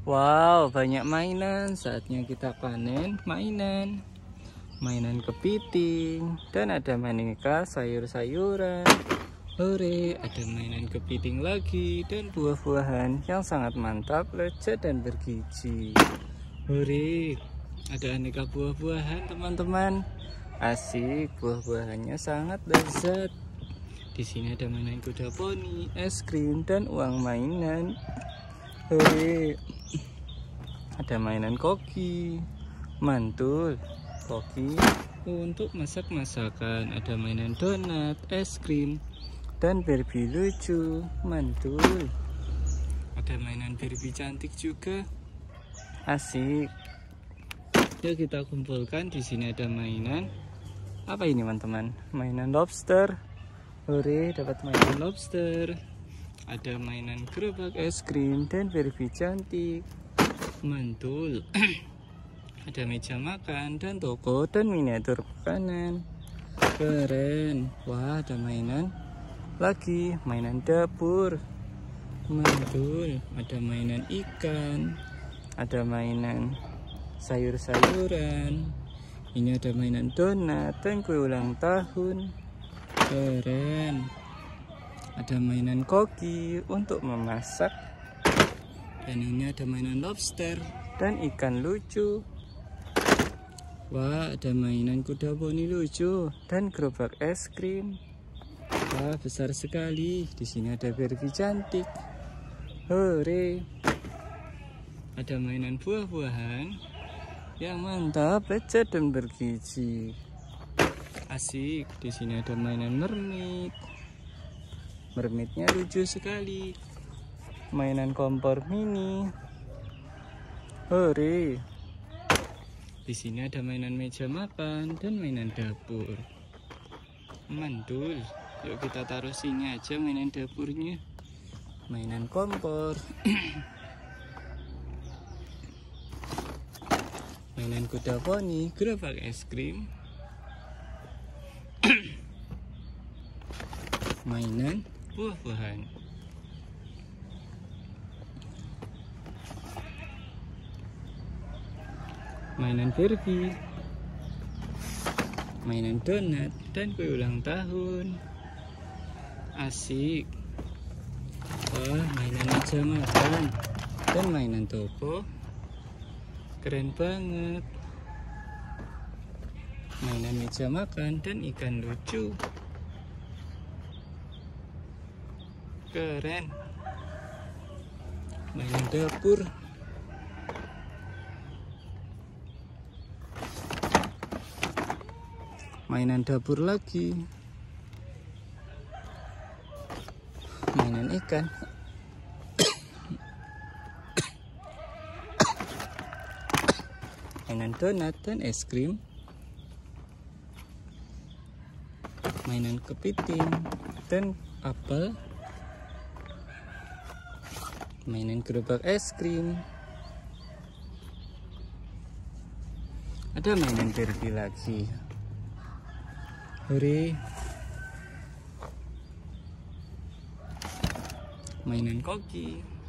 Wow, banyak mainan. Saatnya kita panen mainan. Mainan kepiting. Dan ada aneka sayur-sayuran. Hore, ada mainan kepiting lagi. Dan buah-buahan yang sangat mantap, lezat, dan bergizi. Hore, ada aneka buah-buahan teman-teman. Asik, buah-buahannya sangat lezat. Di sini ada mainan kuda poni, es krim, dan uang mainan. Hore, ada mainan koki, mantul, koki untuk masak-masakan. Ada mainan donat, es krim, dan Barbie lucu, mantul. Ada mainan Barbie cantik juga, asik. Yuk kita kumpulkan. Di sini ada mainan. Apa ini teman-teman? Mainan lobster. Hore, dapat mainan lobster. Ada mainan gerobak es krim dan Barbie cantik, mantul. Ada meja makan dan toko dan miniatur makanan. Keren. Wah, ada mainan lagi, mainan dapur, mantul. Ada mainan ikan, ada mainan sayur-sayuran. Ini ada mainan donat dan kue ulang tahun. Keren. Ada mainan koki untuk memasak. Dan ini ada mainan lobster dan ikan lucu. Wah, ada mainan kuda poni lucu dan gerobak es krim. Wah, besar sekali. Di sini ada Barbie cantik. Hore. Ada mainan buah-buahan yang mantap, lezat, dan bergizi. Asik. Di sini ada mainan mermaid. Mermaidnya lucu sekali. Mainan kompor mini. Hore. Di sini ada mainan meja makan dan mainan dapur. Mantul. Yuk kita taruh sini aja mainan dapurnya. Mainan kompor. Mainan kuda poni, gerobak es krim. Mainan buah-buahan. Mainan Barbie. Mainan donat dan kue ulang tahun. Asik. Wah, mainan meja makan dan mainan toko. Keren banget. Mainan meja makan dan ikan lucu. Keren. Mainan dapur. Mainan dapur lagi. Mainan ikan. Mainan donat dan es krim. Mainan kepiting dan apel. Mainan gerobak es krim. Ada mainan Barbie lagi. Hore. Mainan koki.